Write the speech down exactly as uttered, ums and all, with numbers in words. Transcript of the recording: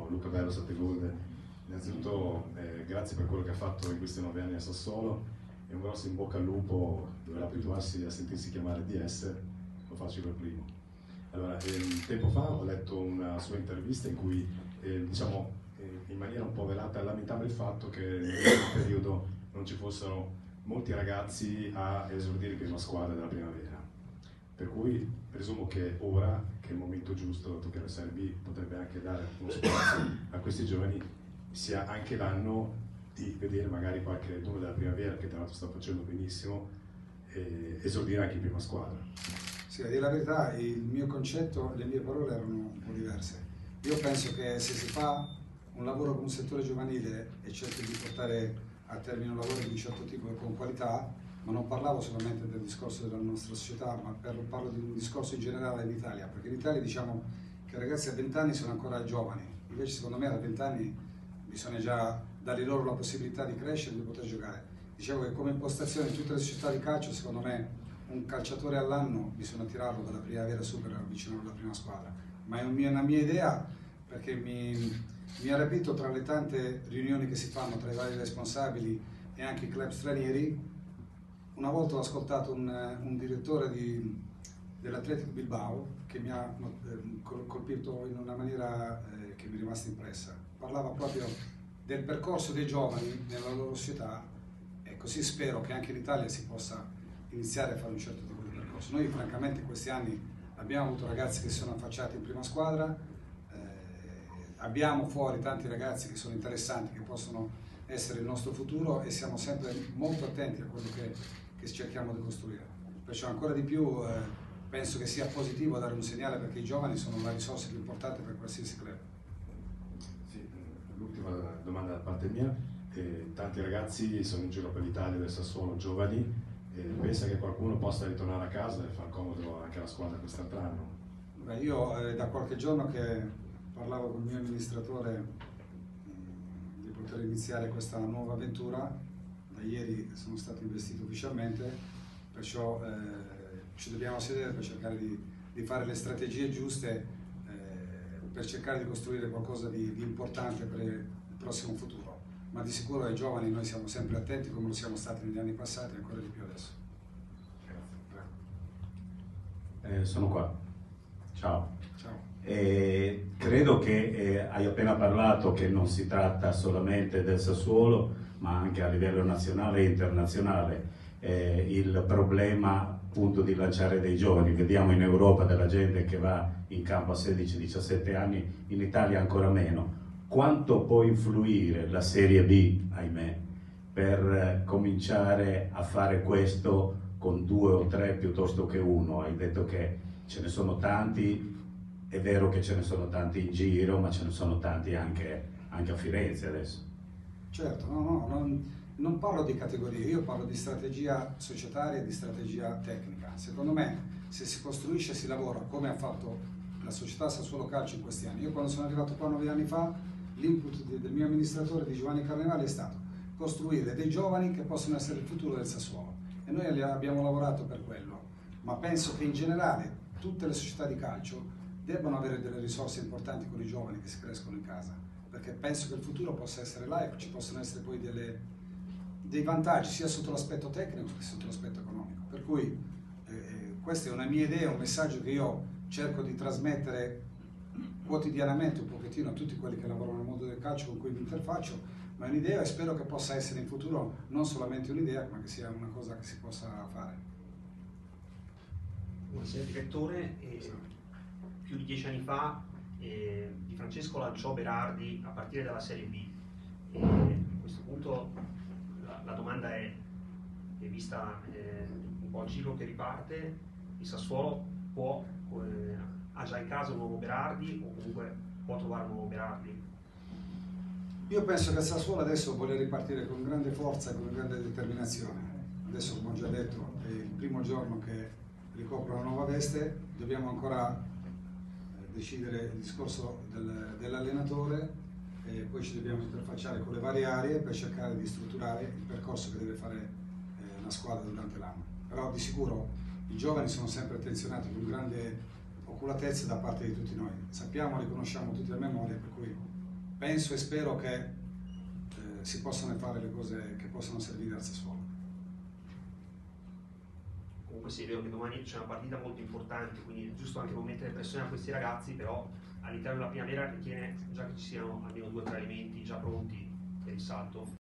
Ciao, Luca Bello, Sette Gold. Innanzitutto eh, grazie per quello che ha fatto in questi nove anni a Sassuolo e un grosso in bocca al lupo, dovrà abituarsi a sentirsi chiamare D S, lo faccio per primo. Allora, eh, tempo fa ho letto una sua intervista in cui eh, diciamo, eh, in maniera un po' velata lamentava il fatto che in quel periodo non ci fossero molti ragazzi a esordire in prima squadra della primavera. Per cui presumo che ora, che è il momento giusto, dato che la Serie B potrebbe anche dare uno spazio a questi giovani, sia anche l'anno di vedere magari qualche uno della primavera, che tra l'altro sta facendo benissimo, eh, esordire anche in prima squadra. Sì, a dire la verità, il mio concetto e le mie parole erano un po' diverse. Io penso che se si fa un lavoro con un settore giovanile e cerchi di portare a termine un lavoro di un certo tipo e con qualità, ma non parlavo solamente del discorso della nostra società, ma per, parlo di un discorso in generale in Italia, perché in Italia diciamo che i ragazzi a venti anni sono ancora giovani, invece secondo me a venti anni bisogna già dare loro la possibilità di crescere e di poter giocare. Dicevo che come impostazione in tutte le società di calcio, secondo me un calciatore all'anno bisogna tirarlo dalla primavera su per avvicinarlo alla prima squadra, ma è una mia idea perché mi, mi ha rapito tra le tante riunioni che si fanno tra i vari responsabili e anche i club stranieri. Una volta ho ascoltato un, un direttore di, dell'Atletico Bilbao che mi ha colpito in una maniera eh, che mi è rimasta impressa. Parlava proprio del percorso dei giovani nella loro società e così spero che anche in Italia si possa iniziare a fare un certo tipo di percorso. Noi francamente in questi anni abbiamo avuto ragazzi che si sono affacciati in prima squadra, eh, abbiamo fuori tanti ragazzi che sono interessanti, che possono essere il nostro futuro e siamo sempre molto attenti a quello che che cerchiamo di costruire. Perciò ancora di più eh, penso che sia positivo dare un segnale perché i giovani sono la risorsa più importante per qualsiasi club. Sì, l'ultima domanda da parte mia, eh, tanti ragazzi sono in giro per l'Italia del Sassuolo, giovani, eh, pensa che qualcuno possa ritornare a casa e far comodo anche alla squadra quest'altro anno? Beh, io eh, da qualche giorno che parlavo con il mio amministratore mh, di poter iniziare questa nuova avventura. Da ieri sono stato investito ufficialmente, perciò eh, ci dobbiamo sedere per cercare di, di fare le strategie giuste eh, per cercare di costruire qualcosa di, di importante per il prossimo futuro. Ma di sicuro ai giovani noi siamo sempre attenti come lo siamo stati negli anni passati e ancora di più adesso. Eh, sono qua. Ciao. Ciao. Eh, credo che eh, hai appena parlato che non si tratta solamente del Sassuolo, ma anche a livello nazionale e internazionale, eh, il problema appunto di lanciare dei giovani. Vediamo in Europa della gente che va in campo a sedici diciassette anni, in Italia ancora meno. Quanto può influire la Serie B, ahimè, per eh, cominciare a fare questo con due o tre piuttosto che uno? Hai detto che ce ne sono tanti, è vero che ce ne sono tanti in giro, ma ce ne sono tanti anche, anche a Firenze adesso. Certo, no, no, non, non parlo di categorie, io parlo di strategia societaria e di strategia tecnica. Secondo me, se si costruisce e si lavora come ha fatto la società Sassuolo Calcio in questi anni. Io quando sono arrivato qua nove anni fa, l'input del mio amministratore, di Giovanni Carnevali, è stato costruire dei giovani che possono essere il futuro del Sassuolo. E noi abbiamo lavorato per quello, ma penso che in generale tutte le società di calcio debbano avere delle risorse importanti con i giovani che si crescono in casa. Perché penso che il futuro possa essere là e ci possono essere poi delle, dei vantaggi sia sotto l'aspetto tecnico che sotto l'aspetto economico. Per cui eh, questa è una mia idea, un messaggio che io cerco di trasmettere quotidianamente un pochettino a tutti quelli che lavorano nel mondo del calcio con cui mi interfaccio, ma è un'idea e spero che possa essere in futuro non solamente un'idea, ma che sia una cosa che si possa fare. Buonasera direttore, eh, più di dieci anni fa Eh, Di Francesco lanciò Berardi a partire dalla Serie B. E a questo punto la, la domanda è, è vista eh, un po' il ciclo che riparte, il Sassuolo può, eh, ha già in casa un nuovo Berardi o comunque può trovare un nuovo Berardi? Io penso che il Sassuolo adesso vuole ripartire con grande forza e con grande determinazione. Adesso, come ho già detto, è il primo giorno che ricopro la nuova veste, dobbiamo ancora decidere il discorso del, dell'allenatore e poi ci dobbiamo interfacciare con le varie aree per cercare di strutturare il percorso che deve fare eh, la squadra durante l'anno. Però di sicuro i giovani sono sempre attenzionati con grande oculatezza da parte di tutti noi. Sappiamo, li conosciamo tutti a memoria, per cui penso e spero che eh, si possano fare le cose che possono servire al Sassuolo. Comunque sì, è vero che domani c'è una partita molto importante, quindi è giusto anche non mettere pressione a questi ragazzi, però all'interno della primavera ritiene già che ci siano almeno due o tre elementi già pronti per il salto.